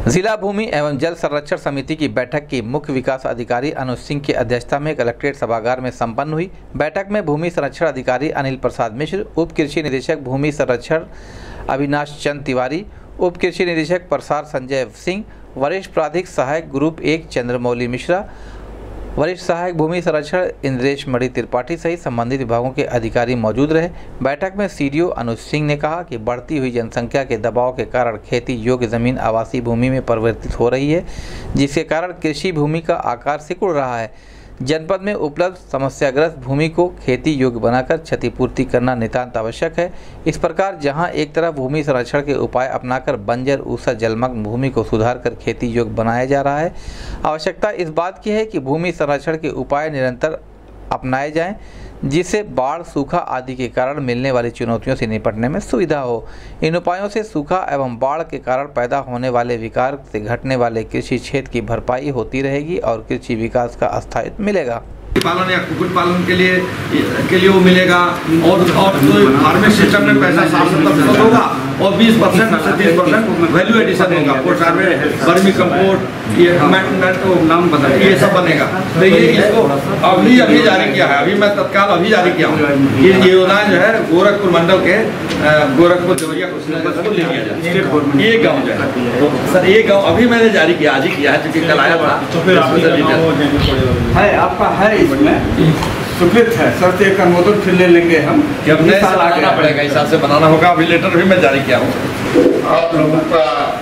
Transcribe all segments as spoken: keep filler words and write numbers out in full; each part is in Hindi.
जिला भूमि एवं जल संरक्षण समिति की बैठक की मुख्य विकास अधिकारी अनुज सिंह की अध्यक्षता में कलेक्ट्रेट सभागार में संपन्न हुई। बैठक में भूमि संरक्षण अधिकारी अनिल प्रसाद मिश्र, उप कृषि निदेशक भूमि संरक्षण अविनाश चंद तिवारी, उप कृषि निदेशक प्रसार संजय सिंह, वरिष्ठ प्राधिक सहायक ग्रुप एक चंद्रमौली मिश्रा, वरिष्ठ सहायक भूमि संरक्षण इंद्रेश मणि त्रिपाठी सहित संबंधित विभागों के अधिकारी मौजूद रहे। बैठक में सीडीओ अनुज सिंह ने कहा कि बढ़ती हुई जनसंख्या के दबाव के कारण खेती योग्य जमीन आवासीय भूमि में परिवर्तित हो रही है, जिसके कारण कृषि भूमि का आकार सिकुड़ रहा है। जनपद में उपलब्ध समस्याग्रस्त भूमि को खेती योग्य बनाकर क्षतिपूर्ति करना नितांत आवश्यक है। इस प्रकार जहां एक तरफ भूमि संरक्षण के उपाय अपनाकर बंजर ऊसर जलमग्न भूमि को सुधार कर खेती योग्य बनाया जा रहा है, आवश्यकता इस बात की है कि भूमि संरक्षण के उपाय निरंतर अपनाए जाएं, जिससे बाढ़, सूखा आदि के कारण मिलने वाली चुनौतियों से निपटने में सुविधा हो। इन उपायों से सूखा एवं बाढ़ के कारण पैदा होने वाले विकार से घटने वाले कृषि क्षेत्र की भरपाई होती रहेगी और कृषि विकास का स्थायित्व मिलेगा। पालन या कुक्कुट पालन के लिए के लिए वो मिलेगा और और तो फार्मिंग सिस्टम में पैसा साठ सत्तर परसेंट होगा और बीस परसेंट से तीस परसेंट वैल्यू एडिशन होगा। पोस्ट हार्वेस्ट, वर्मी कंपोस्ट, ये नाम बता ये सब बनेगा। तो ये इसको अभी अभी जारी किया है, अभी मैं तत्काल अभी जारी किया हूँ। ये योजना जो है गोरखपुर मंडल के गोरखपुर देवरिया को ले लिया जाए। ये गाँव जो है सर, ये गाँव अभी मैंने जारी किया, आज ही किया है, क्योंकि कल आया था। तो फिर है आपका है इसमें स्वीकृत है सर, से एक अनुमोदन फिर ले लेंगे हम कि अब नए साल बनाना पड़ेगा, हिसाब से बनाना होगा। अभी लेटर भी मैं जारी किया हूँ। आप लोगों का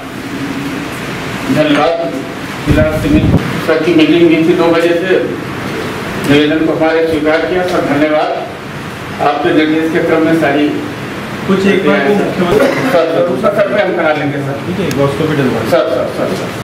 धन्यवाद। जिला समिति सर की मीटिंग हुई थी दो बजे से, निवेदन को हमारे स्वीकार किया सर, धन्यवाद। आपके निर्देश के क्रम में सारी कुछ एक बार मुख्यमंत्री सर सर सर हम करा लेंगे सर, ठीक है, सर सर सर